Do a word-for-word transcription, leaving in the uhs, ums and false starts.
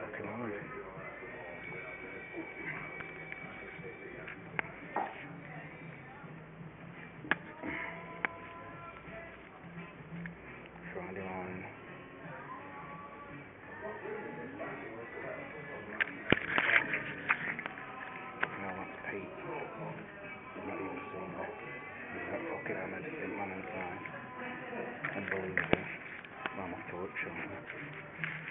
fucking hard. Friday morning. And I want Pete. I've not even seen her. He's that fucking hammered in man and time. Unbelievable. I'm off to work shortly.